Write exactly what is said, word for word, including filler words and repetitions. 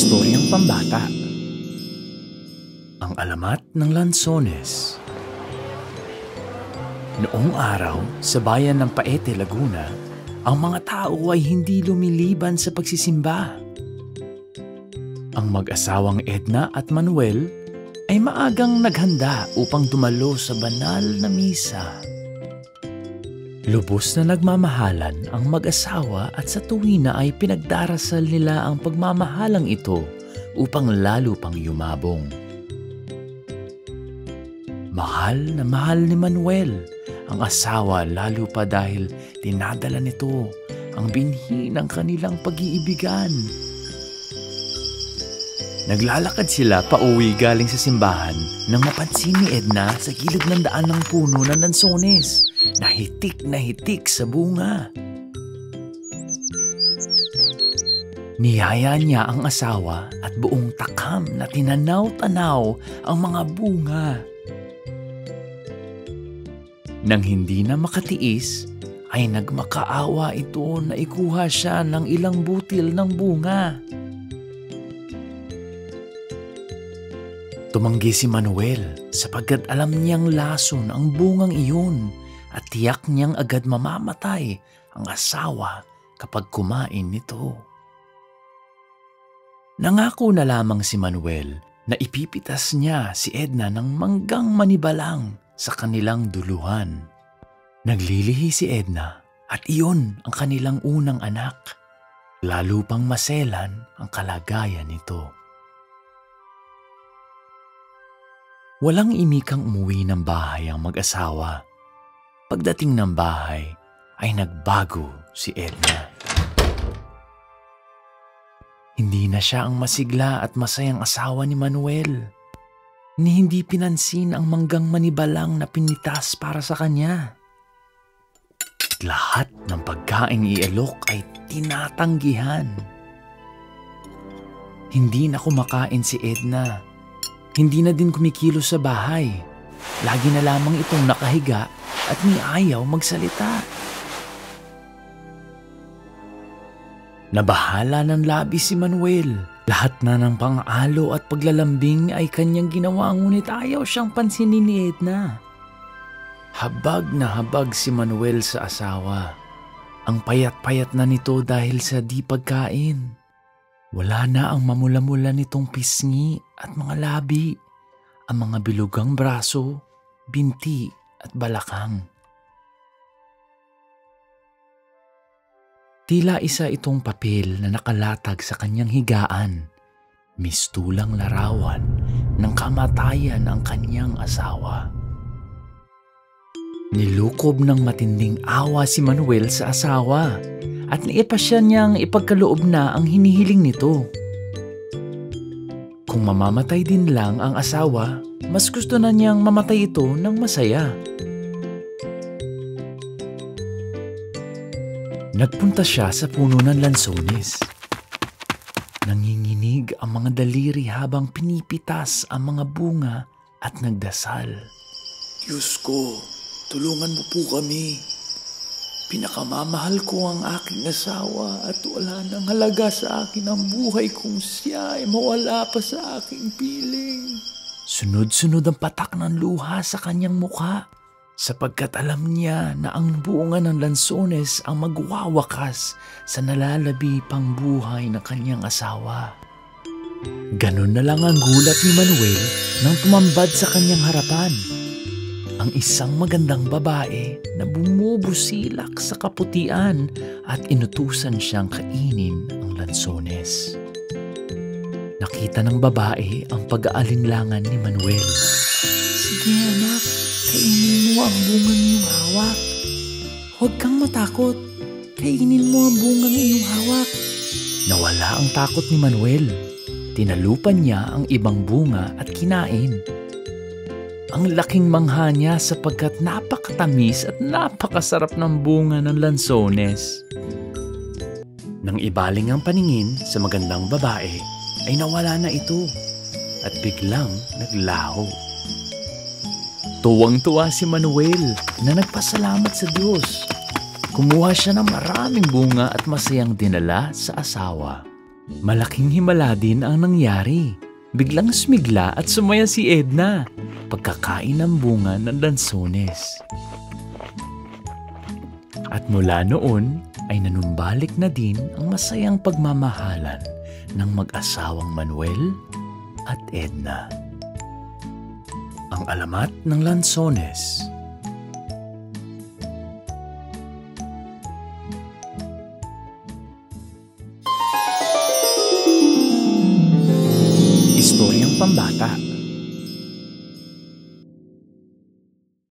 istoryang pambata. Ang alamat ng Lanzones. Noong araw, sa bayan ng Paete, Laguna, ang mga tao ay hindi lumiliban sa pagsisimba. Ang mag-asawang Edna at Manuel ay maagang naghanda upang dumalo sa banal na misa. Lubos na nagmamahalan ang mag-asawa at sa tuwina ay pinagdarasal nila ang pagmamahalang ito upang lalo pang yumabong. Mahal na mahal ni Manuel ang asawa lalo pa dahil dinadala nito ang binhi ng kanilang pag-iibigan. Naglalakad sila pauwi galing sa simbahan nang mapansin ni Edna sa gilid ng daan ng puno ng lansones na hitik na hitik sa bunga. Niyaya niya ang asawa at buong takam na tinanaw-tanaw ang mga bunga. Nang hindi na makatiis, ay nagmakaawa ito na ikuha siya ng ilang butil ng bunga. Tumanggi si Manuel sapagkat alam niyang lason ang bungang iyon at tiyak niyang agad mamamatay ang asawa kapag kumain nito. Nangako na lamang si Manuel na ipipitas niya si Edna ng manggang manibalang sa kanilang duluhan. Naglilihi si Edna at iyon ang kanilang unang anak. Lalo pang maselan ang kalagayan nito. Walang imikang umuwi ng bahay ang mag-asawa. Pagdating ng bahay ay nagbago si Edna. Hindi na siya ang masigla at masayang asawa ni Manuel. Ni hindi pinansin ang manggang manibalang na pinitas para sa kanya. Lahat ng pagkaing ialok ay tinatanggihan. Hindi na kumakain si Edna. Hindi na din kumikilos sa bahay. Lagi na lamang itong nakahiga at ni ayaw magsalita. Nabahala ng labis si Manuel. Lahat na ng pang-alo at paglalambing ay kanyang ginawa ngunit ayaw siyang pansinin ni Edna. Habag na habag si Manuel sa asawa. Ang payat-payat na nito dahil sa di pagkain. Wala na ang mamula-mula nitong pisngi at mga labi, ang mga bilugang braso, binti at balakang. Tila isa itong papel na nakalatag sa kanyang higaan, mistulang larawan ng kamatayan ng kanyang asawa. Nilukob ng matinding awa si Manuel sa asawa at naipasya niyang ipagkaloob na ang hinihiling nito. Kung mamamatay din lang ang asawa, mas gusto na niyang mamatay ito ng masaya. Nagpunta siya sa puno ng lansones. Nanginginig ang mga daliri habang pinipitas ang mga bunga at nagdasal. Diyos ko, tulungan mo po kami. Pinakamamahal ko ang aking asawa at wala nang halaga sa akin ang buhay kung siya ay mawala pa sa aking piling. Sunod-sunod ang patak ng luha sa kanyang mukha sapagkat alam niya na ang bunga ng lansones ang magwawakas sa nalalabi pang buhay ng kanyang asawa. Ganon na lang ang gulat ni Manuel nang tumambad sa kanyang harapan ang isang magandang babae na bumubusilak sa kaputian at inutusan siyang kainin ang lansones. Nakita ng babae ang pag-aalinlangan ni Manuel. Sige anak, kainin mo ang bungang iyong hawak. Huwag kang matakot, kainin mo ang bungang iyong hawak. Nawala ang takot ni Manuel. Tinalupan niya ang ibang bunga at kinain. Ang laking mangha niya sapagkat napakatamis at napakasarap ng bunga ng lansones. Nang ibaling ang paningin sa magandang babae, ay nawala na ito at biglang naglaho. Tuwang-tuwa si Manuel na nagpasalamat sa Diyos. Kumuha siya ng maraming bunga at masayang dinala sa asawa. Malaking himala din ang nangyari. Biglang sumigla at sumaya si Edna pagkakain ng bunga ng lansones. At mula noon ay nanumbalik na din ang masayang pagmamahalan ng mag-asawang Manuel at Edna. Ang alamat ng lansones.